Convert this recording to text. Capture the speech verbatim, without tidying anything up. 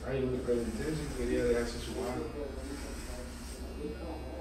Ay, lo que pregunté si quería dejarse su mano.